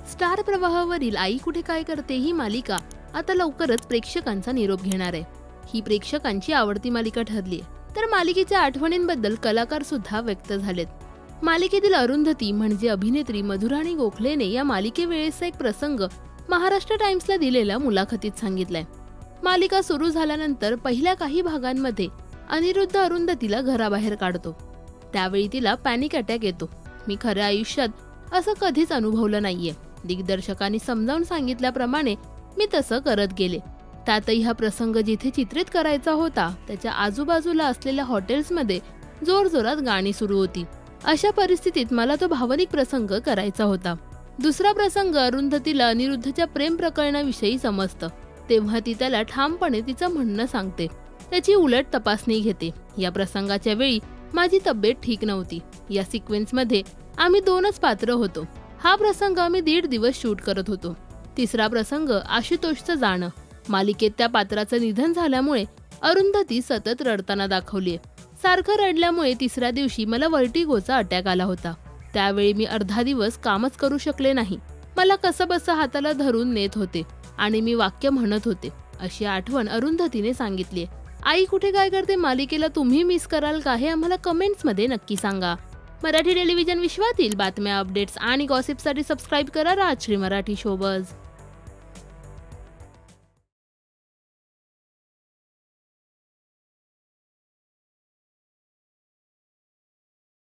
Star प्रवाहावरील आई कुठे काय करते ही मालिका आता लवकरच प्रेक्षकांचा निरोप घेणार आहे। ही प्रेक्षकांची आवडती मालिका ठरली आहे, तर मालिकेच्या आठवणींबद्दल कलाकार सुद्धा व्यक्त झालेत। मालिकेतील अरुंधती म्हणजे अभिनेत्री मधुराणी गोखलेने या मालिकेवेळेचा एक प्रसंग महाराष्ट्र टाइम्सला दिलेल्या मुलाखतीत सांगितलाय। मालिका सुरू झाल्यानंतर पहिल्या काही भागांमध्ये अनिरुद्ध अरुंधतीला घराबाहेर काढतो, त्यावेळी तिला पॅनिक अटॅक येतो। मी खऱ्या आयुष्यात असं कधीच अनुभवलं नाहीये। दिग्दर्शकांनी समजावून सांगितल्याप्रमाणे मी तसं करत गेले। त्यातही हा प्रसंग जिथे चित्रित करायचा होता त्याच्या आजूबाजूला असलेल्या हॉटेल्समध्ये जोरजोरात गाणी सुरू होती। अशा परिस्थितीत मला तो भावनिक प्रसंग करायचा होता। दुसरा प्रसंग अरुंधतीला अनिरुद्धच्या प्रेम प्रकरणाविषयी समजतं, तेव्हा ती त्याला ठामपणे तिचं म्हणणं सांगते, त्याची उलट तपासणी घेते। या प्रसंगाच्या वेळी माझी तब्येत ठीक नव्हती। या सिक्वेन्समध्ये आम्ही 2च पात्र होतो। हा प्रसंग आम्ही 1.5 दिवस शूट करत होतो। तिसरा प्रसंग आशुतोषचं जाणं। मालिकेत त्या पात्राचं निधन झाल्यामुळे अरुंधती सतत रडताना दाखवलीये। सारखं रडल्यामुळे तिसऱ्या दिवशी मला वर्टिगोचा अटॅक आला होता। त्यावेळी मी अर्धा दिवस कामच करू शकले नाही। मला कसंबसं हाताला धरून नेत होते आणि मी वाक्य म्हणत होते, अशी आठवण अरुंधतीने सांगितलीये। आई कुठे काय करते मालिकेला तुम्ही मिस कराल का हे आम्हाला कमेंट्समध्ये नक्की सांगा। मराठी टेलिव्हिजन विश्वातील बातम्या, अपडेट्स आणि गॉसिपसाठी सबस्क्राईब करा राजश्री मराठी शोबज।